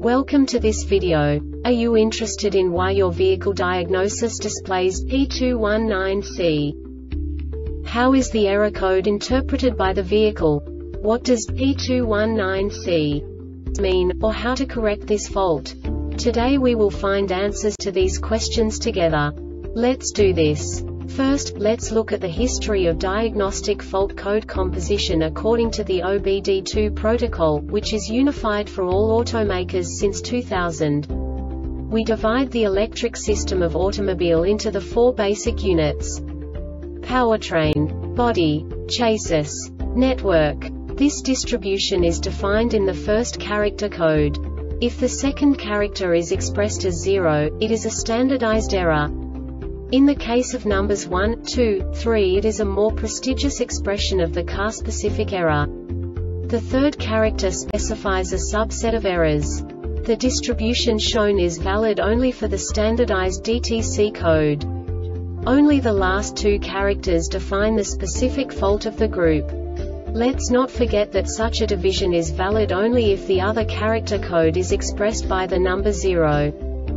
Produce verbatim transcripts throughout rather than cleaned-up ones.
Welcome to this video. Are you interested in why your vehicle diagnosis displays P two one nine C? How is the error code interpreted by the vehicle? What does P two one nine C mean, or how to correct this fault? Today we will find answers to these questions together. Let's do this. First, let's look at the history of diagnostic fault code composition according to the O B D two protocol, which is unified for all automakers since two thousand. We divide the electric system of automobile into the four basic units: powertrain, body, chassis, network. This distribution is defined in the first character code. If the second character is expressed as zero, it is a standardized error. In the case of numbers one, two, three, it is a more prestigious expression of the car-specific error. The third character specifies a subset of errors. The distribution shown is valid only for the standardized D T C code. Only the last two characters define the specific fault of the group. Let's not forget that such a division is valid only if the other character code is expressed by the number zero.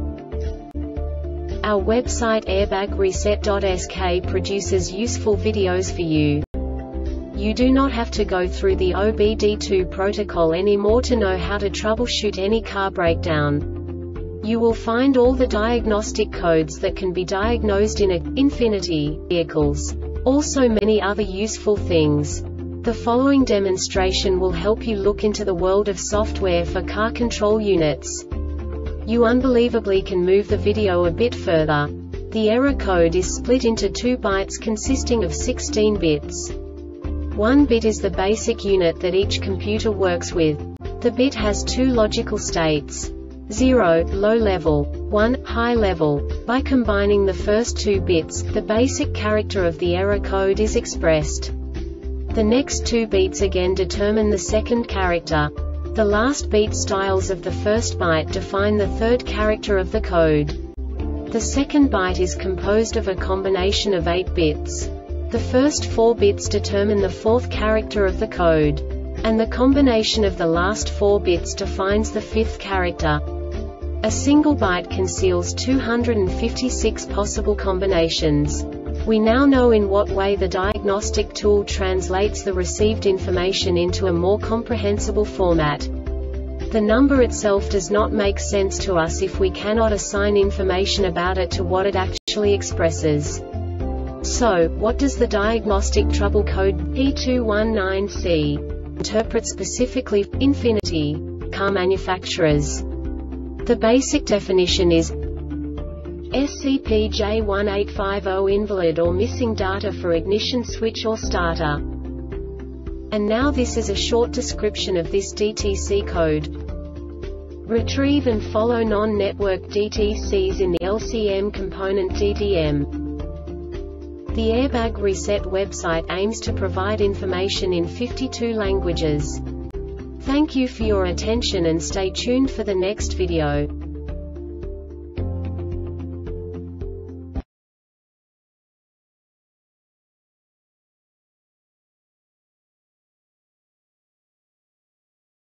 Our website airbag reset dot S K produces useful videos for you. You do not have to go through the O B D two protocol anymore to know how to troubleshoot any car breakdown. You will find all the diagnostic codes that can be diagnosed in a Infiniti vehicles. Also many other useful things. The following demonstration will help you look into the world of software for car control units. You unbelievably can move the video a bit further. The error code is split into two bytes consisting of sixteen bits. One bit is the basic unit that each computer works with. The bit has two logical states: zero, low level, one, high level. By combining the first two bits, the basic character of the error code is expressed. The next two bits again determine the second character. The last beat styles of the first byte define the third character of the code. The second byte is composed of a combination of eight bits. The first four bits determine the fourth character of the code. And the combination of the last four bits defines the fifth character. A single byte conceals two hundred fifty-six possible combinations. We now know in what way the diagnostic tool translates the received information into a more comprehensible format. The number itself does not make sense to us if we cannot assign information about it to what it actually expresses. So, what does the diagnostic trouble code P two one nine C interpret specifically for Infiniti car manufacturers? The basic definition is S C P J one eight five zero invalid or missing data for ignition switch or starter. And now this is a short description of this D T C code. Retrieve and follow non-network D T Cs in the L C M component D D M. The Airbag Reset website aims to provide information in fifty-two languages. Thank you for your attention and stay tuned for the next video.